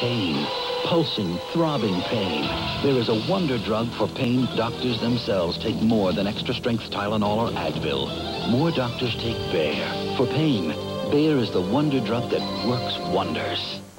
pain. Pulsing, throbbing pain. There is a wonder drug for pain. Doctors themselves take more than extra-strength Tylenol or Advil. More doctors take Bayer. For pain, Bayer is the wonder drug that works wonders.